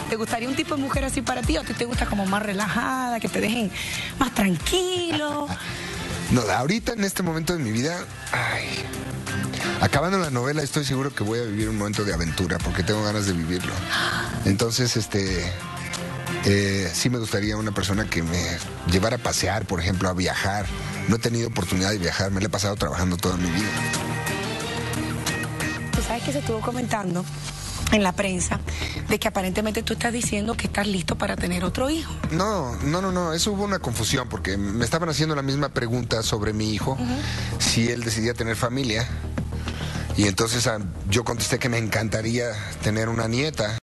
¿Te gustaría un tipo de mujer así para ti o a ti te gusta como más relajada, que te dejen más tranquilo? No, ahorita en este momento de mi vida, acabando la novela estoy seguro que voy a vivir un momento de aventura porque tengo ganas de vivirlo. Entonces, sí me gustaría una persona que me llevara a pasear, por ejemplo, a viajar. No he tenido oportunidad de viajar, me la he pasado trabajando toda mi vida. Tú sabes que se estuvo comentando en la prensa de que aparentemente tú estás diciendo que estás listo para tener otro hijo. No, eso hubo una confusión porque me estaban haciendo la misma pregunta sobre mi hijo, si él decidía tener familia. Y entonces yo contesté que me encantaría tener una nieta,